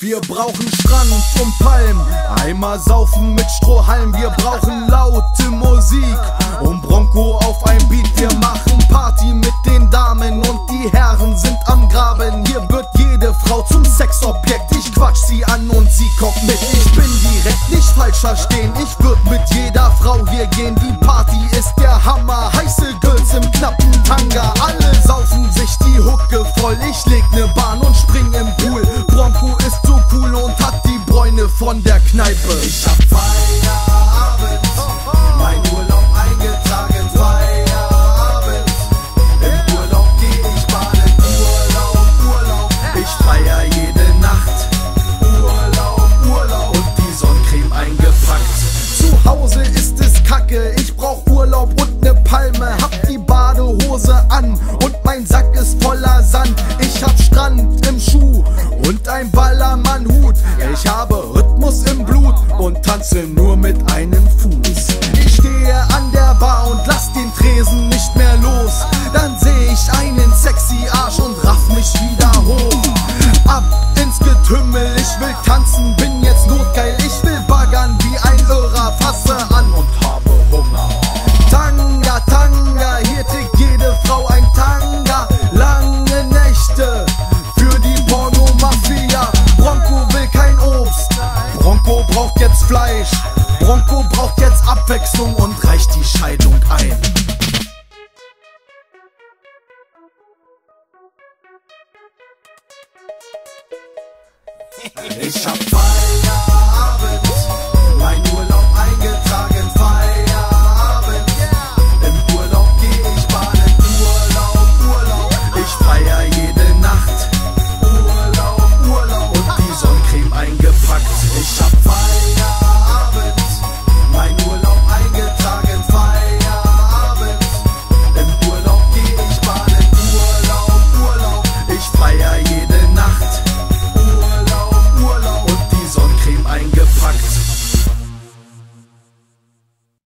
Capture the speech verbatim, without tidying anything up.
Wir brauchen Strand und Palm, einmal saufen mit Strohhalm. Wir brauchen laute Musik und Bronco auf ein Beat. Wir machen Party mit den Damen und die Herren sind am Graben. Hier wird jede Frau zum Sexobjekt. Ich quatsch sie an und sie kommt mit. Ich bin direkt, nicht falsch verstehen. Ich würd mit jeder Frau hier gehen. Die Party ist der Hammer. Heiße Girls im knappen Tanga. Alle saufen sich die Hucke voll. Ich leg ne Bahn und spring im Pool. Bronco ist so cool und hat die Bräune von der Kneipe. Ich hab Feierabend, mein Urlaub eingetragen. Feierabend, im Urlaub geh ich baden. Urlaub, Urlaub, ich feier jede Nacht. Urlaub, Urlaub und die Sonnencreme eingepackt. Zu Hause ist es kacke, ich brauch Urlaub und ne Palme. Hab die Badehose an und mein Sack ist voller Sand. Ich hab Strand im Schuh und ein Ballermann-Hut. Ich habe Rhythmus im Blut und tanze nur mit einem Fuß. Ich stehe an der Bar und lass den Tresen nicht mehr los. Dann seh ich einen sexy Arsch und raff mich wieder hoch. Ab ins Getümmel, ich will tanzen, bin jetzt notgeil. Ich will baggern wie ein Irrer, fasse an und habe Hunger. Tanga, Tanga, hier trägt jede Frau ein Tanga. Lange Nächte für die Pornomafia. Bronco will kein Obst, Bronco braucht jetzt Fleisch. Bronco braucht jetzt Abwechslung und reicht die Scheidung ein. Ich hab Feierabend.